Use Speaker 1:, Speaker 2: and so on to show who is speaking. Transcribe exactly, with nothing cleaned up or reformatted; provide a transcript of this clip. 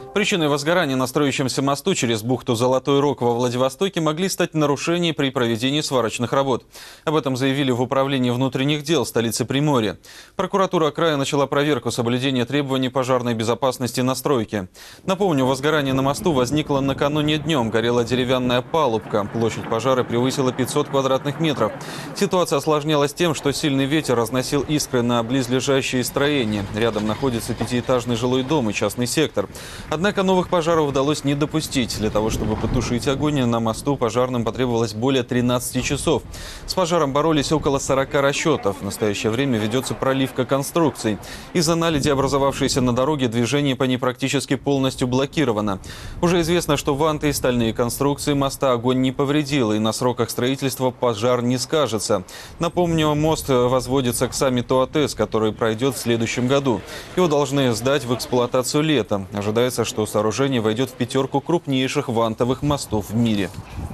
Speaker 1: Причиной возгорания на строящемся мосту через бухту Золотой Рог во Владивостоке могли стать нарушения при проведении сварочных работ. Об этом заявили в Управлении внутренних дел столицы Приморья. Прокуратура края начала проверку соблюдения требований пожарной безопасности на стройке. Напомню, возгорание на мосту возникло накануне днем. Горела деревянная палубка. Площадь пожара превысила пятьсот квадратных метров. Ситуация осложнялась тем, что сильный ветер разносил искры на близлежащие строения. Рядом находится пятиэтажный жилой дом и частный сектор. Однако новых пожаров удалось не допустить. Для того, чтобы потушить огонь на мосту, пожарным потребовалось более тринадцати часов. С пожаром боролись около сорока расчетов. В настоящее время ведется проливка конструкций. Из-за наледи, образовавшейся на дороге, движение по ней практически полностью блокировано. Уже известно, что ванты и стальные конструкции моста огонь не повредил, и на сроках строительства пожар не скажется. Напомню, мост возводится к саммиту АТЭС, который пройдет в следующем году. Его должны сдать в эксплуатацию летом. Ожидается, что сооружение войдет в пятерку крупнейших вантовых мостов в мире.